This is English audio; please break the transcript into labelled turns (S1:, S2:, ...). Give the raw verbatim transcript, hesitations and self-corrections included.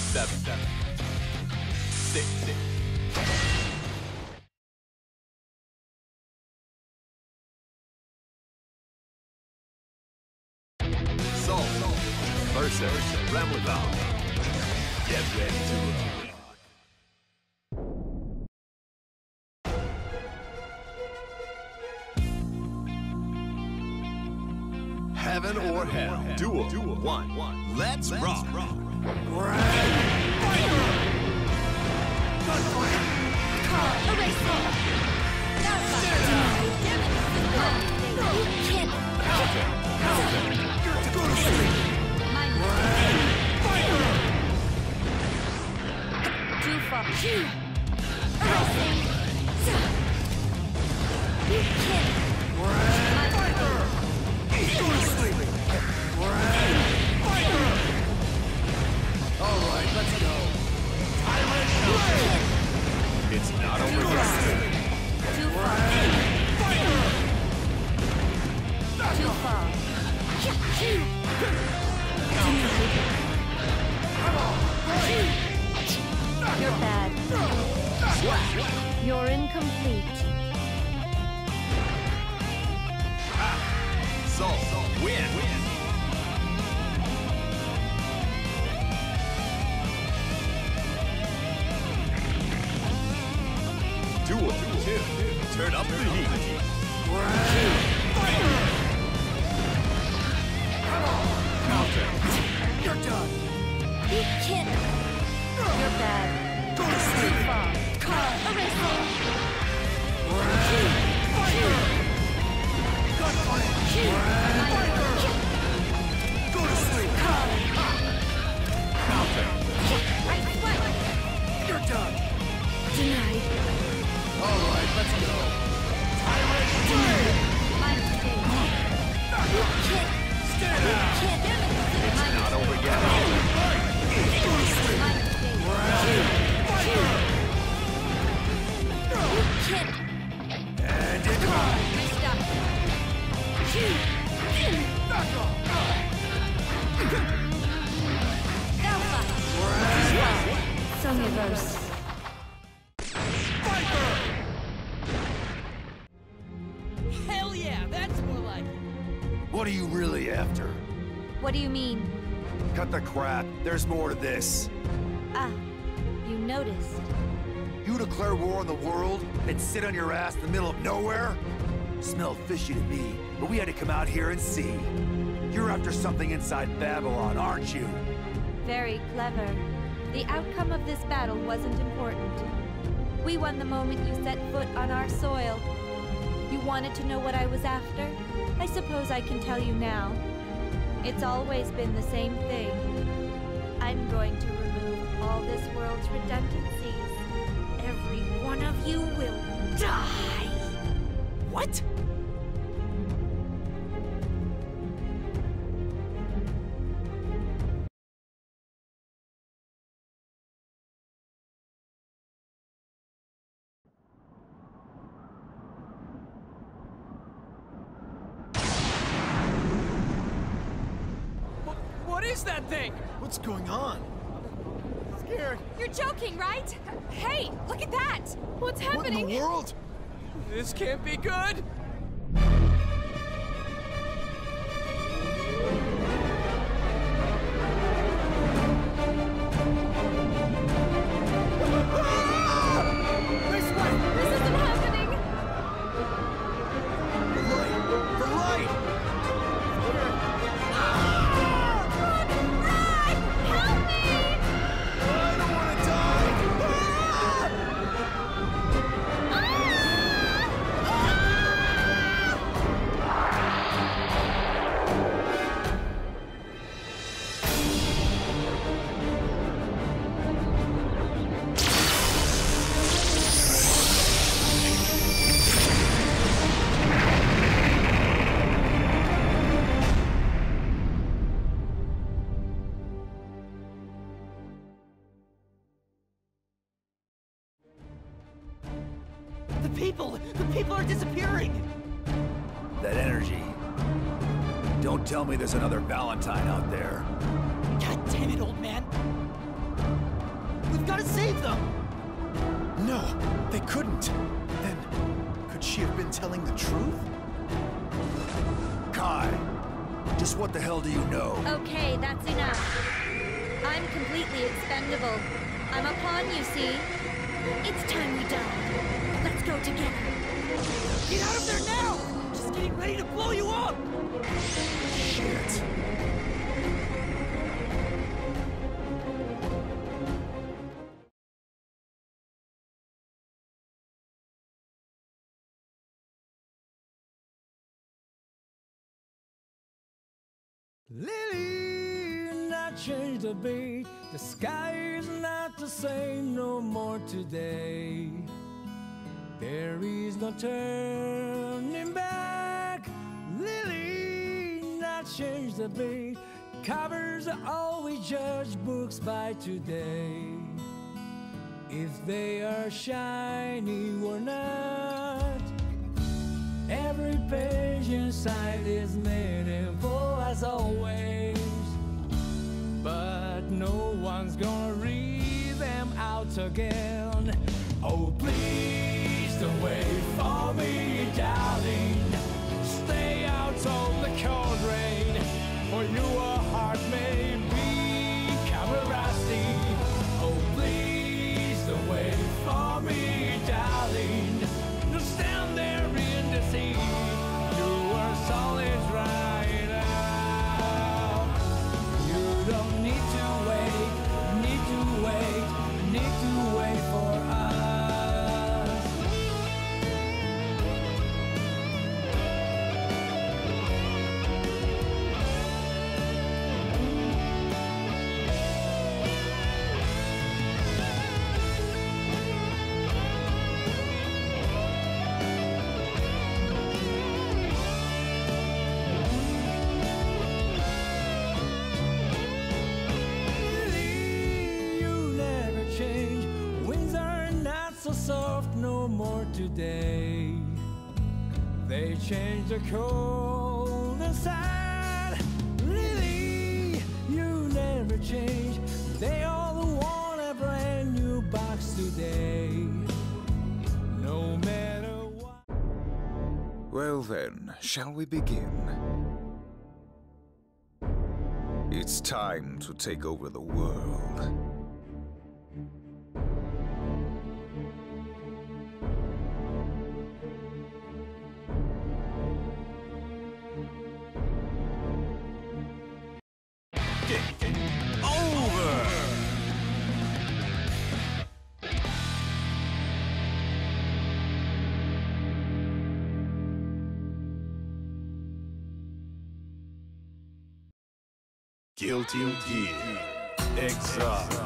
S1: seven, seven, six, six. Soul, Mercer, Remleval. Get ready to rock. Heaven or hell, duel, duel, one, one. Let's, Let's rock. rock.
S2: Too far. Erasing. You can't.
S1: All right, let's go. It's not over yet.
S2: Too far. Too far. You're bad. You're incomplete.
S1: Soul, win. Duel, two. Turn up the heat. Counter.
S2: You're done. You can't. You're bad. Go to sleep. Too far. Car. Erasing.
S1: Go to sleep. Counter.
S2: Right foot.
S1: You're done.
S2: Denied.
S1: All right, let's go.
S2: Denied. My mistake. You can't.
S1: Stand
S2: You
S1: out.
S2: can't.
S1: It's not over yet.
S2: My mistake. You can't.
S1: And it's gone.
S2: Messed up.
S1: Back off.
S2: Alpha. Sunniverse.
S3: Hell yeah, that's more like it.
S4: What are you really after?
S2: What do you mean?
S4: Cut the crap. There's more to this.
S2: Ah, you noticed.
S4: You declare war on the world and sit on your ass in the middle of nowhere? Smelled fishy to me, but we had to come out here and see. You're after something inside Babylon, aren't you?
S2: Very clever. The outcome of this battle wasn't important. We won the moment you set foot on our soil. You wanted to know what I was after? I suppose I can tell you now. It's always been the same thing. I'm going to remove all this world's redundancies. Every one of you will die!
S3: What? What is that thing?
S1: What's going on?
S3: Scared.
S5: You're joking, right? Hey, look at that! What's happening?
S1: What in the world?
S3: This can't be good.
S5: This isn't happening!
S1: The light! The light!
S5: Help me!
S1: I don't want to die!
S3: The people! The people are disappearing!
S4: That energy. Don't tell me there's another Valentine out there.
S3: God damn it, old man!
S6: couldn't. Then, could she have been telling the truth?
S4: Kai, just what the hell do you know?
S2: Okay, that's enough. I'm completely expendable. I'm a pawn, you see. It's time we die. Let's go together.
S3: Get out of there now! Just getting ready to blow you up!
S4: Shit.
S7: Lily, not change the beat. The sky is not the same no more today. There is no turning back. Lily, not change the beat. Covers are always judge books by today. If they are shiny or not, every page inside is meaningful as always. But no one's gonna read them out again. Oh, please don't wait for me, darling. Stay out of the cold rain, for your heart may become rusty. Oh, please don't wait for me, darling. Don't stand there in the sea. Your soul is right now. You don't need to wait, need to wait, need to wait for us. Soft no more today. They change the cold and sad. Really, you never change. They all want a brand new box today. No matter what.
S8: Well then, shall we begin? It's time to take over the world.
S1: Guilty Gear Exile.